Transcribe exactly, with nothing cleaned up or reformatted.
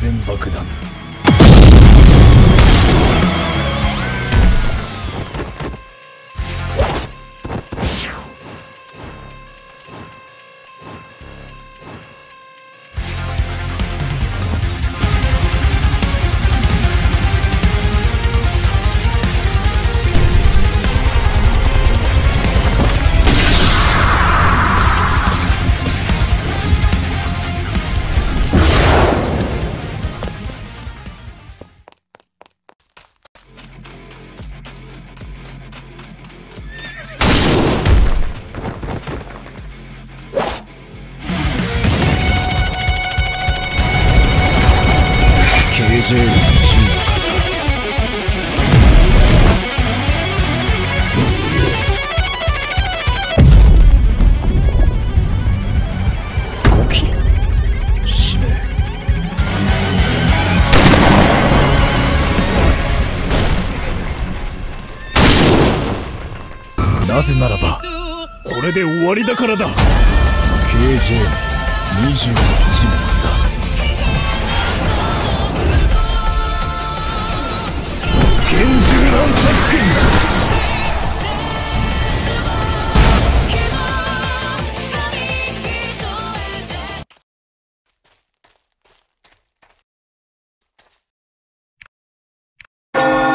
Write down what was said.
然爆弾。ケージェー の五機使命。なぜならばこれで終わりだからだ。 ケージェー にじゅういちもんだ。厳重な作品だ。